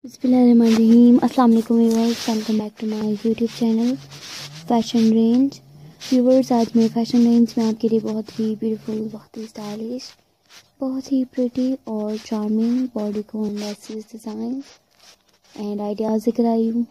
बिस्मिल्लाहिर्रहमानिर्रहीम। अस्सलाम वालेकुम viewers, welcome back to my YouTube channel fashion range. Viewers, आज मैं फैशन रेंज में आपके लिए बहुत ही ब्यूटीफुल, बहुत ही स्टाइलिश, बहुत ही प्रिटी और चार्मिंग बॉडी को लेसेस डिज़ाइन एंड आइडियाज़ लेकर आई हूँ,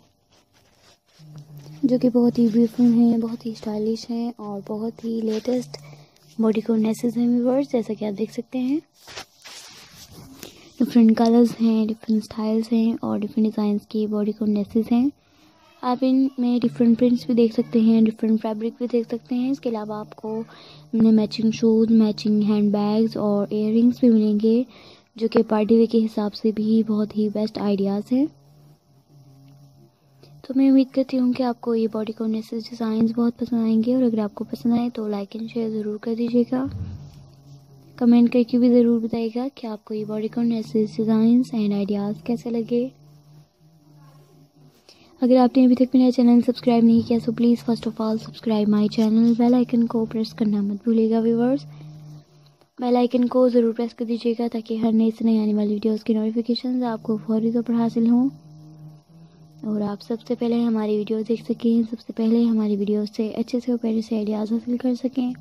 जो कि बहुत ही ब्यूटीफुल हैं, बहुत ही स्टाइलिश हैं और बहुत ही लेटेस्ट बॉडी को लेसेस हैं व्यूअर्स। जैसा कि आप देख सकते हैं, डिफरेंट कलर्स हैं, डिफरेंट स्टाइल्स हैं और डिफरेंट डिज़ाइंस की बॉडी को लेसेस हैं। आप इनमें डिफरेंट प्रिंट्स भी देख सकते हैं, डिफरेंट फैब्रिक भी देख सकते हैं। इसके अलावा आपको इनमें matching shoes, matching hand bags और इयररिंग्स भी मिलेंगे, जो कि पार्टी वेयर के हिसाब से भी बहुत ही बेस्ट आइडियाज़ हैं। तो मैं उम्मीद करती हूँ कि आपको ये बॉडी को लेसेस डिज़ाइंस बहुत पसंद आएंगे, और अगर आपको पसंद आए तो लाइक एंड शेयर ज़रूर कर दीजिएगा। कमेंट करके भी ज़रूर बताइएगा कि आपको ये बॉडी को लेसेस डिज़ाइंस एंड आइडियाज़ कैसे लगे। अगर आपने अभी तक मेरा चैनल सब्सक्राइब नहीं किया तो please first of all subscribe my channel. Bell icon को प्रेस करना मत भूलिएगा व्यूअर्स। बेल आइकन को ज़रूर प्रेस कर दीजिएगा ताकि हर नई से नई आने वाली वीडियोस की नोटिफिकेशंस आपको फौरी तौर पर हासिल हों और आप सबसे पहले हमारी वीडियोस देख सकें, सबसे पहले हमारी वीडियोस से अच्छे से और प्यारे से आइडियाज़ हासिल कर सकें।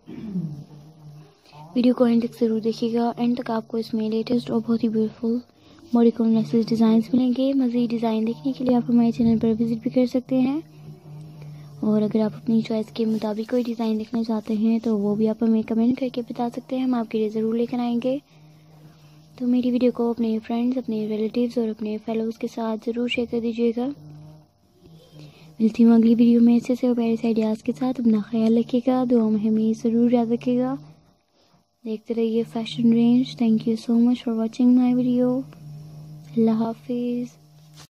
वीडियो को एंड तक ज़रूर देखिएगा। एंड तक आपको इसमें लेटेस्ट और बहुत ही ब्यूटीफुल बॉडी को लेसेस डिज़ाइंस मिलेंगे। मज़ीद डिज़ाइन देखने के लिए आप हमारे चैनल पर विज़िट भी कर सकते हैं, और अगर आप अपनी चॉइस के मुताबिक कोई डिज़ाइन देखना चाहते हैं तो वो भी आप हमें कमेंट करके बता सकते हैं, हम आपके लिए ज़रूर लेकर आएंगे। तो मेरी वीडियो को अपने फ्रेंड्स, अपने रिलेटिव्स और अपने फेलोज़ के साथ ज़रूर शेयर कर दीजिएगा। मिलती हूँ अगली वीडियो में अच्छे से और प्यारे से आइडियाज़ के साथ। अपना ख्याल रखिएगा, दुआ में हमें ज़रूर याद रखिएगा। देखते रहिए fashion range. Thank you so much for watching my video. अल्लाह हाफिज़।